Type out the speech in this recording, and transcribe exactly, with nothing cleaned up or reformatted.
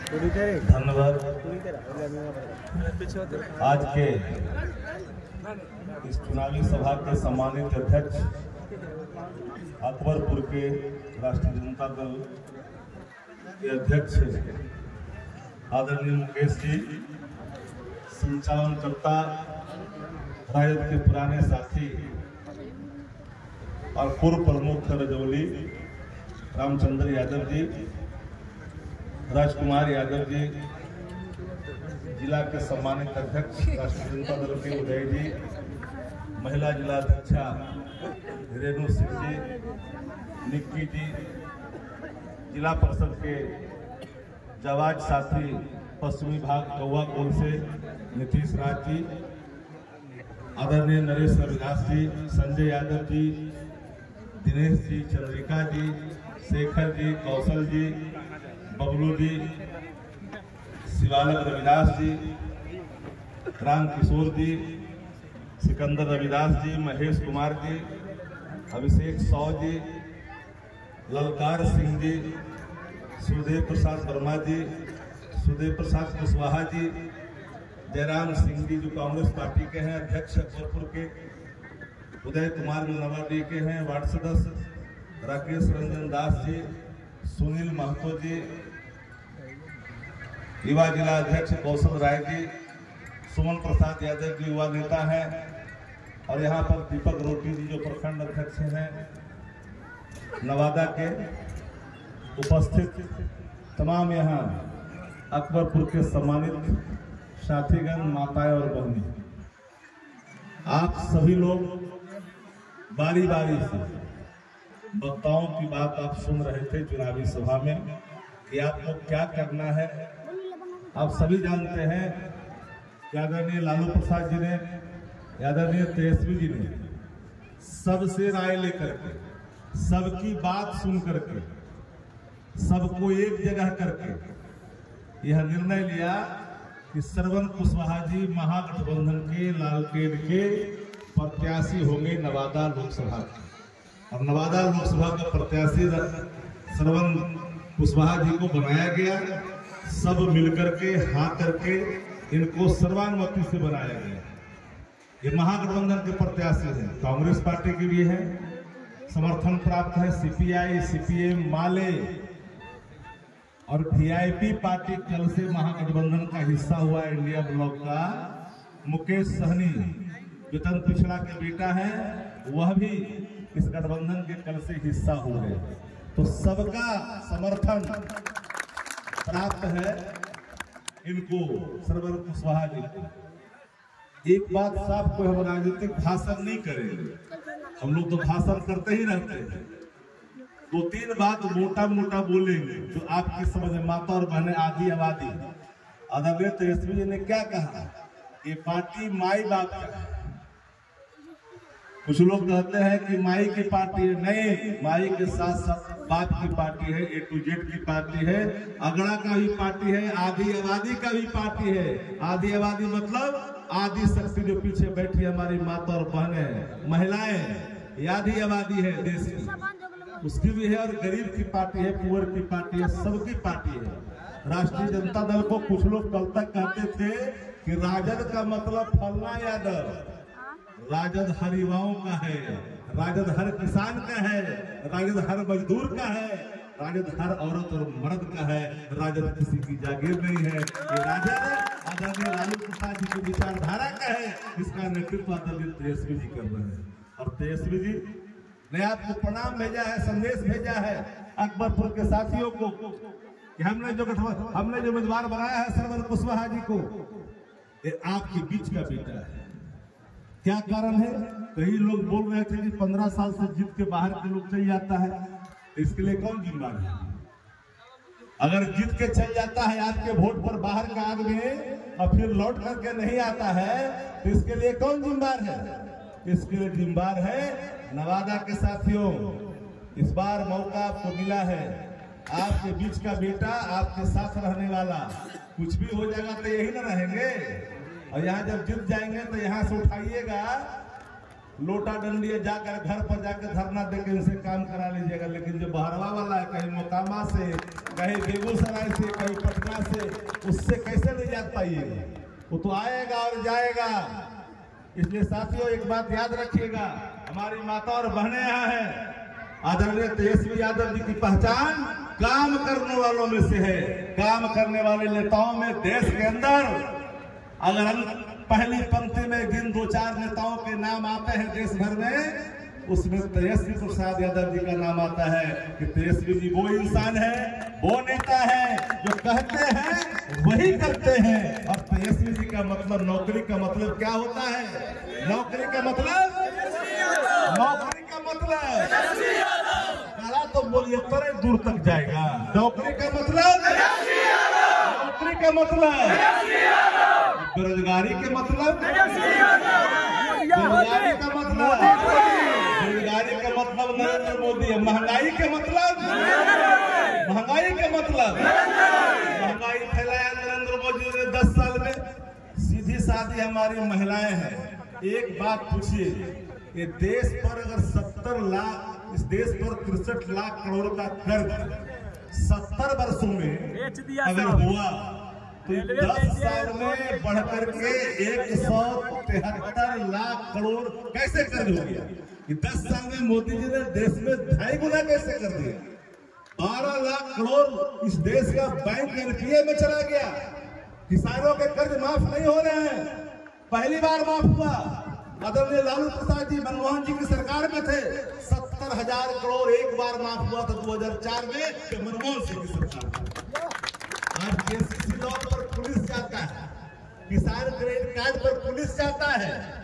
धन्यवाद। आज के इस चुनावी सभा के सम्मानित अध्यक्ष अकबरपुर के राष्ट्रीय जनता दल के अध्यक्ष आदरणीय मुकेश जी, संचालनकर्ता राजद के पुराने साथी और पूर्व प्रमुख रजौली रामचंद्र यादव जी, राजकुमार यादव जी, जिला के सम्मानित अध्यक्ष राष्ट्रीय जनता दल के उदय जी, महिला जिला अध्यक्षा रेणु सिंह जी, निक्की जी, जिला परिषद के जाबाज साथी पश्चिमी भाग कौवा कोल से नीतीश राज जी, आदरणीय नरेश रविदास जी, संजय यादव जी, दिनेश जी, चंद्रिका जी, शेखर जी, कौशल जी, बबलू जी, शिवालक रविदास जी, राम किशोर जी, सिकंदर रविदास जी, महेश कुमार जी, अभिषेक सौ जी, ललकार सिंह जी, सुदेव प्रसाद वर्मा जी, सुदेव प्रसाद कुशवाहा जी, जयराम सिंह जी जो कांग्रेस पार्टी के हैं अध्यक्ष अकबरपुर के, उदय कुमार नवाडी के हैं वार्ड सदस्य, राकेश रंजन दास जी, सुनील महतो जी, युवा जिला अध्यक्ष कौशल राय जी, सुमन प्रसाद यादव जी युवा नेता हैं, और यहाँ पर दीपक रोटी जी जो प्रखंड अध्यक्ष हैं नवादा के, उपस्थित तमाम यहाँ अकबरपुर के सम्मानित साथीगण, माताएं और बहनें, आप सभी लोग बारी बारी से वक्ताओं की बात आप सुन रहे थे चुनावी सभा में कि आपको क्या करना है। आप सभी जानते हैं कि आदरणीय लालू प्रसाद जी ने, आदरणीय तेजस्वी जी ने सबसे राय लेकर के, सबकी बात सुन करके, सबको एक जगह करके यह निर्णय लिया कि श्रवण कुशवाहा जी महागठबंधन के लालटेन के प्रत्याशी होंगे नवादा लोकसभा के, और नवादा लोकसभा का प्रत्याशी श्रवण कुशवाहा जी को बनाया गया। सब मिलकर के हाथ करके इनको सर्वानुमति से बनाया गया। ये महागठबंधन के प्रत्याशी हैं, कांग्रेस पार्टी के लिए है, समर्थन प्राप्त है सीपीआई, सीपीएम, माले और वीआईपी पार्टी कल से महागठबंधन का हिस्सा हुआ इंडिया ब्लॉक का मुकेश सहनी, वेतन पिछड़ा के बेटा है, वह भी इस गठबंधन के कल से हिस्सा हो गए। तो सबका समर्थन प्राप्त है इनको, श्रवण कुशवाहा जी को। एक बात साफ, कोई हम राजनीतिक भाषण नहीं करेंगे, हम लोग तो भाषण करते ही रहते हैं। दो तीन बात मोटा मोटा बोलेंगे जो आपकी समझ में, माता और बहनें, आदि आबादी। आदरणीय तेजस्वी जी ने क्या कहा, ये पार्टी माई बाप का है। कुछ लोग कहते हैं कि माई की पार्टी है, नहीं, माई के साथ साथ बाप की पार्टी है, ए टू जेड की पार्टी है, अगड़ा का भी पार्टी है, आदि आबादी का भी पार्टी है। आदि आबादी मतलब आदि शक्ति जो पीछे बैठी हमारी माता और बहनें, महिलाएं, आदि आबादी है देश की, उसकी भी है। और गरीब की पार्टी है, पुअर की पार्टी है, सबकी पार्टी है। राष्ट्रीय जनता दल को कुछ लोग कल तक कहते थे कि राजद का मतलब फलना यादव, राजद हर युवाओं का है, राजद हर किसान का है, राजद हर मजदूर का है, राजद हर औरत और मर्द का है, राजद किसी की जागीर नहीं है। ये राजद आदरणीय लालू प्रसाद जी की विचारधारा का है, इसका नेतृत्व आदरणीय तेजस्वी जी कर रहे हैं। और तेजस्वी जी ने आपको प्रणाम भेजा है, संदेश भेजा है अकबरपुर के साथियों को कि हमने जो हमने जो उम्मीदवार बनाया है श्रवण कुशवाहा जी को, ये आपके बीच का बेटा है। क्या कारण है? कई लोग बोल रहे थे कि पंद्रह साल से जीत के बाहर के लोग चल जाता है, इसके लिए कौन जिम्मेदार है? अगर जीत के चल जाता है आपके वोट पर बाहर का आदमी और फिर लौट करके नहीं आता है, तो इसके लिए कौन जिम्मेदार है? इसके लिए जिम्मेदार है नवादा के साथियों। इस बार मौका आपको मिला है, आपके बीच का बेटा, आपके साथ रहने वाला। कुछ भी हो जाएगा तो यही ना रहेंगे, और यहाँ जब जीत जाएंगे तो यहाँ से उठाइएगा लोटा डंडी जाकर घर पर जाकर धरना देकर इनसे काम करा लीजिएगा, लेकिन जो बहरवा वाला है कहीं मोकामा से, कहीं बेगूसराय से, कहीं पटना से, उससे कैसे नहीं जा पाइएगा? वो तो आएगा और जाएगा। इसलिए साथियों एक बात याद रखिएगा, हमारी माता और बहनें यहाँ हैं, आदरणीय तेजस्वी यादव जी की पहचान काम करने वालों में से है। काम करने वाले नेताओं में देश के अंदर अगर हम पहली पंक्ति में जिन दो चार नेताओं के नाम आते हैं देश भर में, उसमें तेजस्वी प्रसाद यादव जी का नाम आता है कि तेजस्वी जी वो इंसान है, वो नेता है जो कहते हैं वही करते हैं। और तेजस्वी जी का मतलब, नौकरी का मतलब क्या होता है? नौकरी का मतलब, नौकरी का मतलब कहा तो बोलिए बड़े दूर तक जाएगा। नौकरी का मतलब, नौकरी का मतलब, बेरोजगारी के मतलब, बेरोजगारी का मतलब, बेरोजगारी का मतलब नरेंद्र मोदी है। महंगाई के मतलब, महंगाई के मतलब, महंगाई फैलाया नरेंद्र मोदी ने दस साल में। सीधी साधी हमारी महिलाएं हैं। एक बात पूछिए, ये देश पर अगर सत्तर लाख इस देश पर तिरसठ लाख करोड़ का कर्ज सत्तर वर्षों में अगर हुआ तो दस साल में बढ़कर के एक सौ तिहत्तर लाख करोड़ कैसे कर्ज हो गया? कि दस साल में मोदी जी ने देश में ढाई गुना कैसे कर दिया? बारह लाख करोड़ इस देश का बैंक एनपीए में चला गया। किसानों के कर्ज माफ नहीं हो रहे हैं, पहली बार माफ हुआ। आदरणीय लालू प्रसाद जी मनमोहन जी की सरकार में थे, सत्तर हजार करोड़ एक बार माफ हुआ था दो हजार चार में मनमोहन सिंह की सरकार। आज केसीसी लॉ पर पुलिस जाता है, किसान क्रेडिट कार्ड पर पुलिस जाता है,